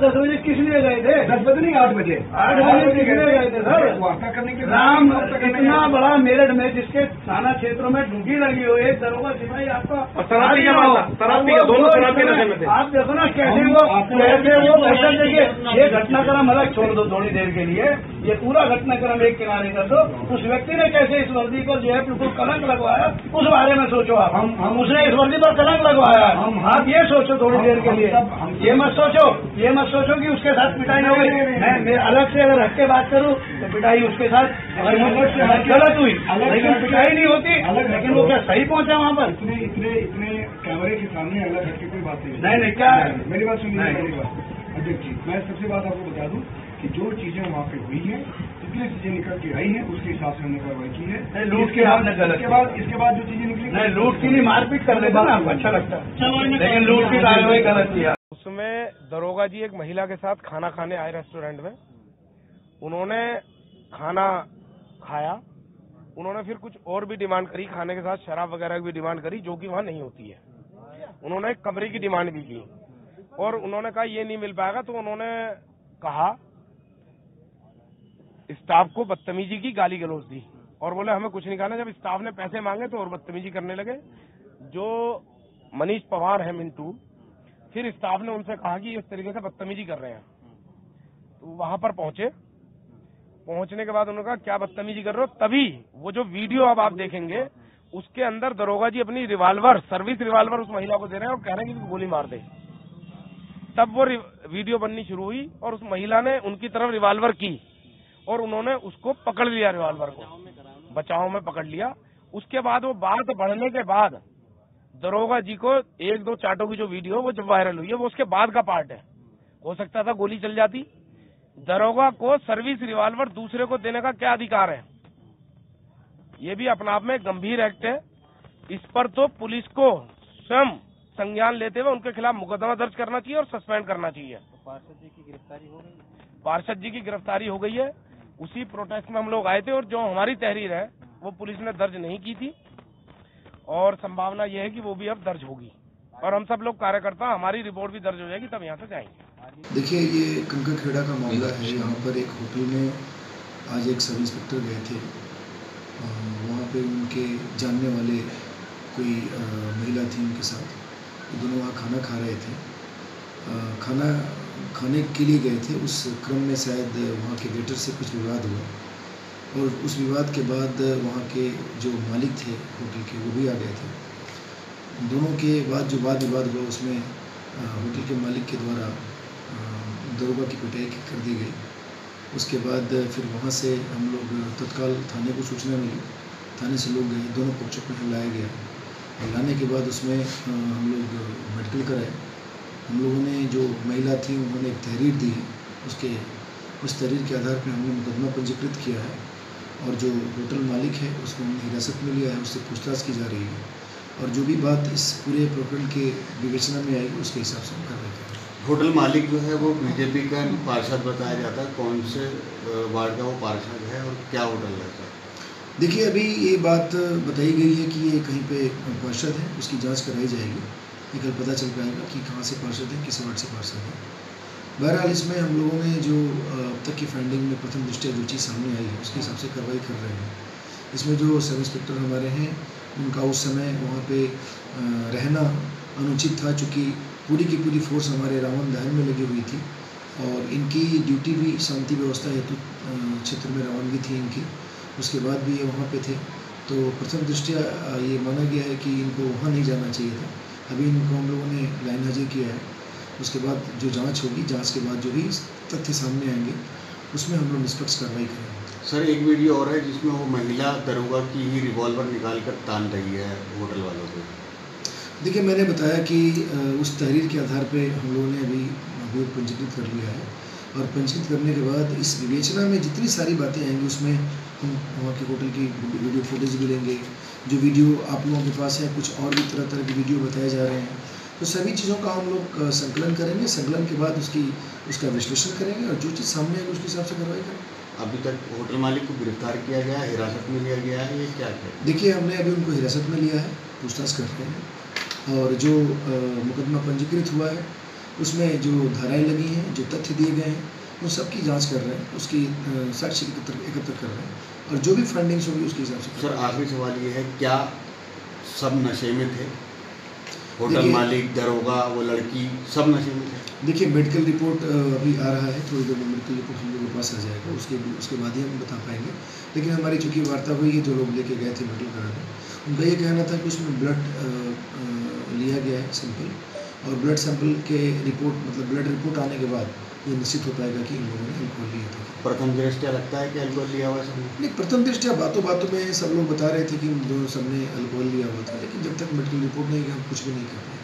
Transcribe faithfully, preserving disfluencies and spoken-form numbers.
दस बजे किस लिए गए थे? दस बजे नहीं, आठ बजे आठ बजे किस लिए गए थे सर? वार्ता करने के राम इतना बड़ा मेरठ में जिसके थाना क्षेत्रों में ड्यूटी लगी हो, एक दरोगा सिपाही आपका शराबी का शराबी का दोनों शराबी नशे में थे। आप देखो ना कैसे वो कैसे वो पैसा देखिए। ये घटनाक्रम अलग छोड़ दो थोड़ी देर के लिए, ये पूरा घटनाक्रम एक किनारे कर दो। उस व्यक्ति ने कैसे इस वर्दी पर जो है बिल्कुल कलंक लगवाया, उस बारे में सोचो आप। हम हम उसने इस वर्दी पर कलंक लगवाया, हम आप ये सोचो थोड़ी देर के लिए। ये मत सोचो, ये मत सोचो कि उसके साथ पिटाई हो गई। मैं मैं अलग से अगर हट के बात करूं तो पिटाई उसके साथ गलत हुई, लेकिन पिटाई नहीं होती। लेकिन वो क्या सही पहुंचा वहाँ पर? इतने इतने इतने कैमरे के सामने अलग हट के कोई बात नहीं। नहीं नहीं क्या मेरी बात सुनिए, मेरी बात अध्यक्ष जी, मैं सबसे बात आपको बता दूं कि जो चीजें वहाँ पे हुई हैं, जितनी चीजें निकल के आई हैं, उसके हिसाब से हमने कार्रवाई की है। लूट के आपने गलत इसके बाद इसके बाद जो चीजें निकली, नहीं लूट की नहीं, मारपीट कर लेता ना आपको अच्छा लगता है, लेकिन लूट की कार्रवाई गलत किया। उसमें दरोगा जी एक महिला के साथ खाना खाने आए रेस्टोरेंट में। उन्होंने खाना खाया, उन्होंने फिर कुछ और भी डिमांड करी, खाने के साथ शराब वगैरह की भी डिमांड करी, जो कि वहाँ नहीं होती है। उन्होंने एक कमरे की डिमांड भी की और उन्होंने कहा ये नहीं मिल पाएगा, तो उन्होंने कहा स्टाफ को बदतमीजी की, गाली गलौज दी और बोले हमें कुछ नहीं खाना। जब स्टाफ ने पैसे मांगे तो और बदतमीजी करने लगे। जो मनीष पवार है मिंटू, फिर स्टाफ ने उनसे कहा कि इस तरीके से बदतमीजी कर रहे हैं। तो वहां पर पहुंचे, पहुंचने के बाद उन्होंने कहा क्या बदतमीजी कर रहे हो। तभी वो जो वीडियो अब आप देखेंगे उसके अंदर दरोगा जी अपनी रिवाल्वर, सर्विस रिवाल्वर उस महिला को दे रहे हैं और कह रहे हैं कि गोली मार दे। तब वो वीडियो बननी शुरू हुई और उस महिला ने उनकी तरफ रिवाल्वर की और उन्होंने उसको पकड़ लिया, रिवाल्वर को बचाव में पकड़ लिया। उसके बाद वो बात बढ़ने के बाद दरोगा जी को एक दो चाटों की जो वीडियो वो जब वायरल हुई है वो उसके बाद का पार्ट है। हो सकता था गोली चल जाती। दरोगा को सर्विस रिवाल्वर दूसरे को देने का क्या अधिकार है? ये भी अपने आप में गंभीर एक्ट है। इस पर तो पुलिस को स्वयं संज्ञान लेते हुए उनके खिलाफ मुकदमा दर्ज करना चाहिए और सस्पेंड करना चाहिए। तो पार्षद जी की गिरफ्तारी हो गई? पार्षद जी की गिरफ्तारी हो गई है। उसी प्रोटेस्ट में हम लोग आए थे और जो हमारी तहरीर है वो पुलिस ने दर्ज नहीं की थी और संभावना यह है कि वो भी अब दर्ज होगी और हम सब लोग कार्यकर्ता हमारी रिपोर्ट भी दर्ज हो जाएगी, तब यहाँ से जाएंगे। देखिए, ये कंकरखेड़ा का मामला है। यहाँ पर एक होटल में आज एक सब इंस्पेक्टर गए थे, वहाँ पे उनके जानने वाले कोई महिला थी, उनके साथ दोनों वहाँ खाना खा रहे थे। आ, खाना खाने के लिए गए थे, उस क्रम में शायद वहाँ के वेटर से कुछ विवाद हुआ और उस विवाद के बाद वहाँ के जो मालिक थे होटल के वो भी आ गए थे। दोनों के बाद जो वाद विवाद हुआ उसमें होटल के मालिक के द्वारा दरोगा की पिटाई कर दी गई। उसके बाद फिर वहाँ से हम लोग तत्काल थाने को सूचना मिली, थाने से लोग गए, दोनों पक्षों को लाया गया और लाने के बाद उसमें हम लोग मेडिकल कराए। हम लोगों ने जो महिला थी उन्होंने एक तहरीर दी है, उसके उस तहरीर के आधार पर हमने मुकदमा पंजीकृत किया है और जो होटल मालिक है उसको हमने हिरासत में लिया है, उससे पूछताछ की जा रही है और जो भी बात इस पूरे प्रकरण के विवेचना में आएगी उसके हिसाब से हम कर रहे थे। होटल मालिक जो है वो बीजेपी का पार्षद बताया जाता है, कौन से वार्ड का वो पार्षद है और क्या होटल है? देखिए, अभी ये बात बताई गई है कि ये कहीं पे पार्षद है, उसकी जांच कराई जाएगी, ये कल पता चल पाएगा कि कहाँ से पार्षद है, किस वार्ड से पार्षद है। बहरहाल इसमें हम लोगों ने जो अब तक की फाइंडिंग में प्रथम दृष्टया जो चीज़ सामने आई है उसके हिसाब से कार्रवाई कर रहे हैं। इसमें जो सब इंस्पेक्टर हमारे हैं उनका उस समय वहाँ पे रहना अनुचित था, चूँकि पूरी की पूरी फोर्स हमारे रावण दहन में लगी हुई थी और इनकी ड्यूटी भी शांति व्यवस्था हेतु क्षेत्र में रवानगी थी इनकी। उसके बाद भी ये वहाँ पे थे, तो प्रथम दृष्टया ये माना गया है कि इनको वहाँ नहीं जाना चाहिए था। अभी इनको हम लोगों ने लाइन हाजिर किया है, उसके बाद जो जांच होगी, जांच के बाद जो भी तथ्य सामने आएंगे उसमें हम लोग निष्पक्ष कार्रवाई करेंगे। सर, एक वीडियो और है जिसमें वो महिला दरोगा की ही रिवॉल्वर निकाल कर तान रही है होटल वालों को। देखिए, मैंने बताया कि उस तहरीर के आधार पे हम लोगों ने अभी अभियोग पंजीकृत कर लिया है और पंजीकृत करने के बाद इस विवेचना में जितनी सारी बातें आएंगी उसमें हम वहाँ के होटल की वीडियो फुटेज भी लेंगे। जो वीडियो आप लोगों के पास है, कुछ और भी तरह तरह की वीडियो बताए जा रहे हैं, तो सभी चीज़ों का हम लोग संकलन करेंगे। संकलन के बाद उसकी उसका विश्लेषण करेंगे और जो चीज़ सामने आएगी उसके हिसाब से कार्रवाई करेंगे। अभी तक होटल मालिक को गिरफ्तार किया गया है, हिरासत में लिया गया है, ये क्या है? देखिए, हमने अभी उनको हिरासत में लिया है, पूछताछ कर रहे हैं और जो मुकदमा पंजीकृत हुआ है उसमें जो धाराएं लगी हैं, जो तथ्य दिए गए हैं, उन सब की जांच कर रहे हैं, उसकी साक्ष्य एकत्र एकत्र कर रहे हैं और जो भी फाइंडिंग्स होगी उसके हिसाब से। सर आखिरी सवाल ये है, क्या सब नशे में थे? होटल मालिक, दरोगा, वो लड़की, सब नशे में थे? देखिए मेडिकल रिपोर्ट अभी आ रहा है, थोड़ी देर में मेडिकल रिपोर्ट हम लोगों के पास आ जाएगा, उसके उसके बाद ही हम बता पाएंगे। लेकिन हमारी चूँकि वार्ता हुई है, जो लोग लेके गए थे मेडिकल कराने, उनका ये कहना था कि उसमें ब्लड लिया गया है सैंपल, और ब्लड सैंपल के रिपोर्ट मतलब ब्लड रिपोर्ट आने के बाद ये निश्चित हो पाएगा कि इन लोगों ने अल्कोहल लिया था। प्रथम दृष्टया लगता है कि अल्कोहल लिया हुआ है? नहीं, प्रथम दृष्टया बातों बातों में सब लोग बता रहे थे कि इन दोनों सबने अल्कोहल लिया हुआ था, लेकिन जब तक मेडिकल रिपोर्ट नहीं, हम कुछ भी नहीं कर पाए।